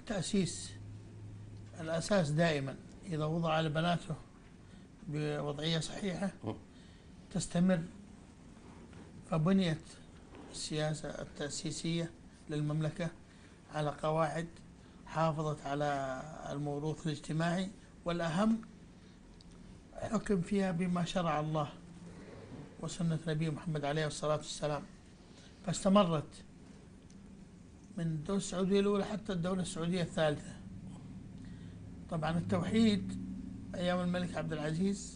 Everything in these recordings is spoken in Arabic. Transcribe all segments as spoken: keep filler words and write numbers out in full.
التأسيس الأساس دائما إذا وضع لبناته بوضعية صحيحة تستمر. فبنيت السياسة التأسيسية للمملكة على قواعد حافظت على الموروث الاجتماعي، والأهم حكم فيها بما شرع الله وسنة نبي محمد عليه الصلاة والسلام، فاستمرت من الدولة السعودية الأولى حتى الدولة السعودية الثالثة. طبعا التوحيد أيام الملك عبد العزيز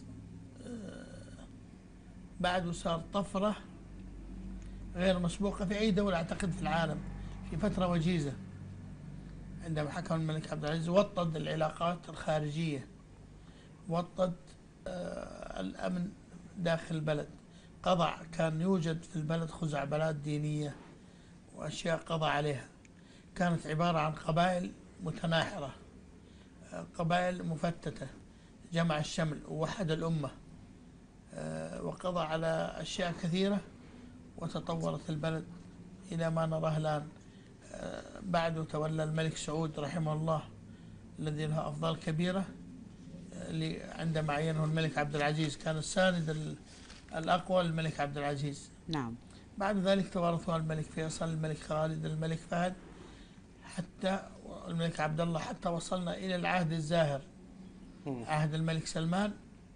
بعده صار طفرة غير مسبوقة في أي دولة أعتقد في العالم في فترة وجيزة. عندما حكم الملك عبد العزيز وطد العلاقات الخارجية، وطد آه الأمن داخل البلد، قضى كان يوجد في البلد خزعبلات دينية وأشياء قضى عليها، كانت عبارة عن قبائل متناحرة، آه قبائل مفتتة، جمع الشمل ووحد الأمة، آه وقضى على أشياء كثيرة، وتطورت البلد إلى ما نراه الآن. آه بعده تولى الملك سعود رحمه الله الذي له أفضال كبيرة، اللي عندما عينه الملك عبد العزيز كان الساند الأقوى للملك عبد العزيز. نعم. بعد ذلك توارثها الملك فيصل، الملك خالد، الملك فهد، حتى الملك عبد الله، حتى وصلنا إلى العهد الزاهر عهد الملك سلمان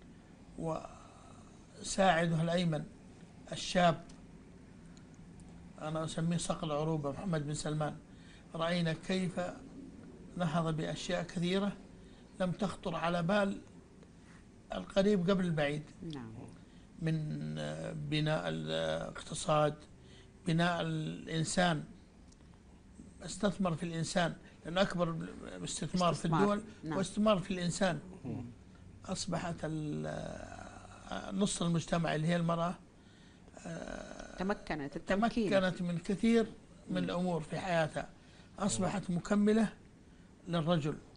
وساعده الأيمن الشاب، أنا أسميه صقل عروبة، محمد بن سلمان. رأينا كيف نهض بأشياء كثيرة لم تخطر على بال القريب قبل البعيد. نعم. من بناء الاقتصاد، بناء الإنسان، استثمر في الإنسان، لأن أكبر استثمار في الدول نعم. واستثمار في الإنسان. أصبحت نص المجتمع اللي هي المرأة تمكنت التمكين. تمكنت من كثير من الأمور في حياتها، أصبحت مكملة للرجل.